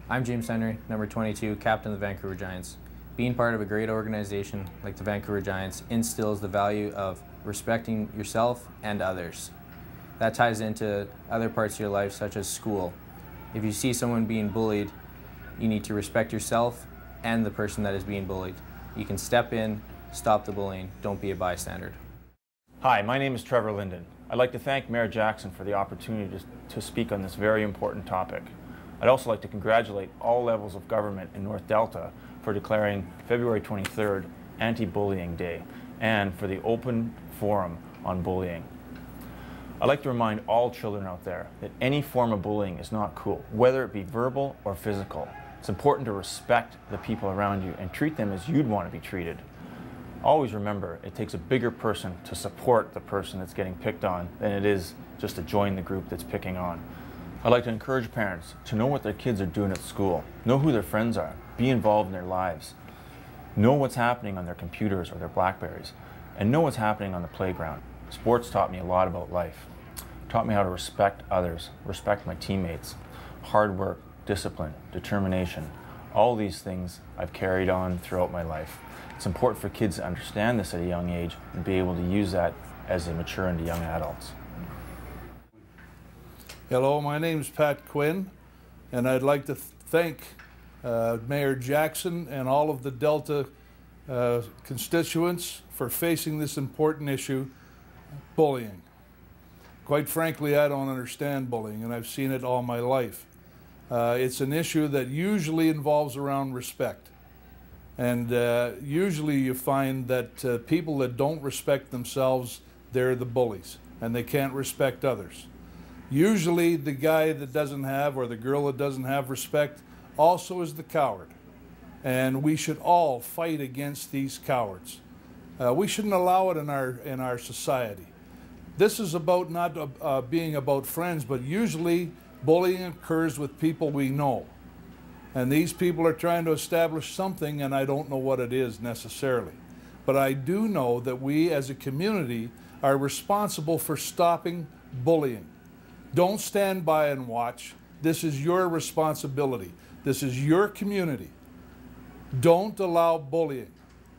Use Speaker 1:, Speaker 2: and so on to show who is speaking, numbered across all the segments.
Speaker 1: I'm James Henry, number 22, captain of the Vancouver Giants. Being part of a great organization like the Vancouver Giants instills the value of respecting yourself and others. That ties into other parts of your life, such as school. If you see someone being bullied, you need to respect yourself and the person that is being bullied. You can step in, stop the bullying, don't be a bystander.
Speaker 2: Hi, my name is Trevor Linden. I'd like to thank Mayor Jackson for the opportunity to speak on this very important topic. I'd also like to congratulate all levels of government in North Delta for declaring February 23rd Anti-Bullying Day and for the open forum on bullying. I'd like to remind all children out there that any form of bullying is not cool, whether it be verbal or physical. It's important to respect the people around you and treat them as you'd want to be treated. Always remember, it takes a bigger person to support the person that's getting picked on than it is just to join the group that's picking on. I'd like to encourage parents to know what their kids are doing at school, know who their friends are, be involved in their lives, know what's happening on their computers or their Blackberries, and know what's happening on the playground. Sports taught me a lot about life. It taught me how to respect others, respect my teammates, hard work, discipline, determination. All these things I've carried on throughout my life. It's important for kids to understand this at a young age and be able to use that as they mature into young adults.
Speaker 3: Hello, my name is Pat Quinn, and I'd like to thank Mayor Jackson and all of the Delta constituents for facing this important issue, bullying. Quite frankly, I don't understand bullying, and I've seen it all my life. It's an issue that usually involves around respect. And usually you find that people that don't respect themselves, they're the bullies, and they can't respect others. Usually the guy that doesn't have, or the girl that doesn't have respect, also is the coward. And we should all fight against these cowards. We shouldn't allow it in our society. This is about not being about friends, but usually bullying occurs with people we know. And these people are trying to establish something, and I don't know what it is necessarily. But I do know that we as a community are responsible for stopping bullying. Don't stand by and watch. This is your responsibility. This is your community. Don't allow bullying.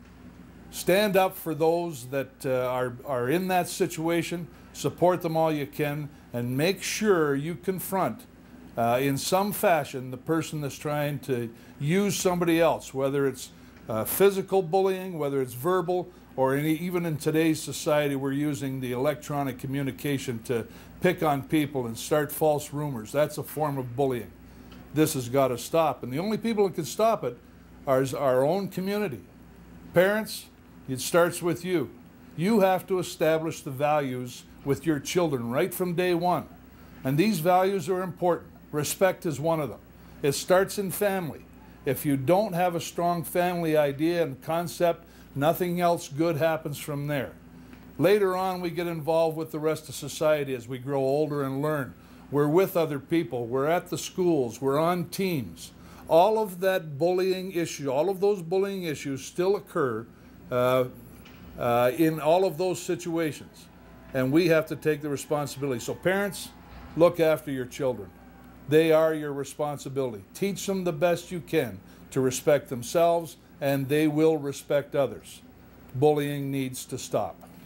Speaker 3: Stand up for those that are in that situation. Support them all you can, and make sure you confront in some fashion the person that's trying to use somebody else, whether it's physical bullying, whether it's verbal, or even in today's society we're using the electronic communication to pick on people and start false rumors. That's a form of bullying. This has got to stop, and the only people that can stop it are our own community. Parents, it starts with you. You have to establish the values with your children right from day one, and these values are important. Respect is one of them. It starts in family. If you don't have a strong family idea and concept, nothing else good happens from there. Later on, we get involved with the rest of society as we grow older and learn. We're with other people. We're at the schools. We're on teams. All of that bullying issue, all of those bullying issues still occur in all of those situations. And we have to take the responsibility. So parents, look after your children. They are your responsibility. Teach them the best you can to respect themselves, and they will respect others. Bullying needs to stop.